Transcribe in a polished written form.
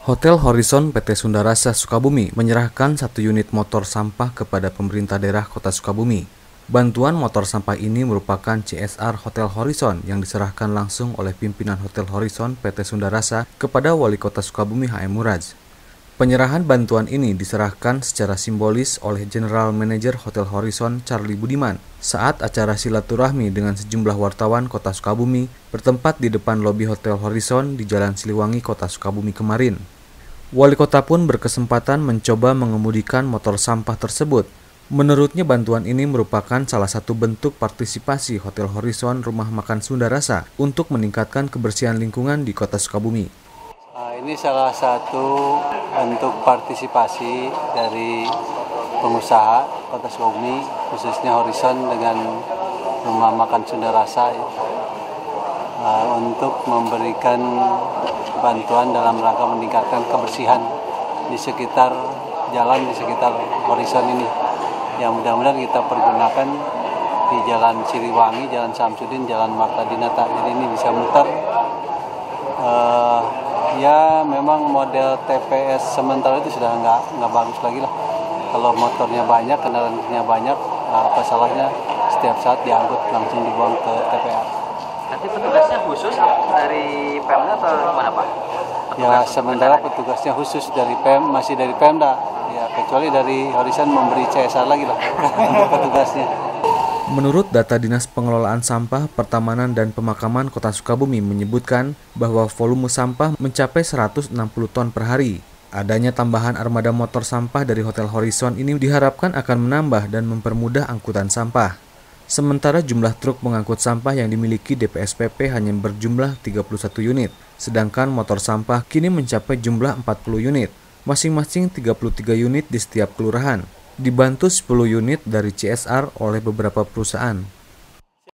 Hotel Horizon PT Sundarasa Sukabumi menyerahkan 1 unit motor sampah kepada pemerintah daerah Kota Sukabumi. Bantuan motor sampah ini merupakan CSR Hotel Horizon yang diserahkan langsung oleh pimpinan Hotel Horizon PT Sundarasa kepada Wali Kota Sukabumi HM Muraj. Penyerahan bantuan ini diserahkan secara simbolis oleh General Manager Hotel Horizon Charlie Budiman saat acara silaturahmi dengan sejumlah wartawan Kota Sukabumi bertempat di depan lobi Hotel Horizon di Jalan Siliwangi, Kota Sukabumi kemarin. Wali kota pun berkesempatan mencoba mengemudikan motor sampah tersebut. Menurutnya bantuan ini merupakan salah satu bentuk partisipasi Hotel Horizon Rumah Makan Sundarasa untuk meningkatkan kebersihan lingkungan di Kota Sukabumi. Ini salah satu bentuk partisipasi dari pengusaha Kota Sukabumi, khususnya Horizon dengan Rumah Makan Sundarasa untuk memberikan bantuan dalam rangka meningkatkan kebersihan di sekitar jalan, di sekitar Horizon ini. Yang mudah-mudahan kita pergunakan di Jalan Siliwangi, Jalan Samsudin, Jalan Marta Dinata. Jadi ini bisa muter. Ya memang model TPS sementara itu sudah nggak bagus lagi lah. Kalau motornya banyak, kendaraannya banyak, apa salahnya setiap saat diangkut langsung dibuang ke TPA. Nanti petugasnya khusus dari Pemda atau gimana Pak? Ya sementara petugasnya khusus dari masih dari Pemda. Ya kecuali dari Horizon memberi CSR lagi lah untuk petugasnya. Menurut data Dinas Pengelolaan Sampah, Pertamanan dan Pemakaman Kota Sukabumi menyebutkan bahwa volume sampah mencapai 160 ton per hari. Adanya tambahan armada motor sampah dari Hotel Horizon ini diharapkan akan menambah dan mempermudah angkutan sampah. Sementara jumlah truk pengangkut sampah yang dimiliki DPSPP hanya berjumlah 31 unit, sedangkan motor sampah kini mencapai jumlah 40 unit, masing-masing 33 unit di setiap kelurahan. Dibantu 10 unit dari CSR oleh beberapa perusahaan.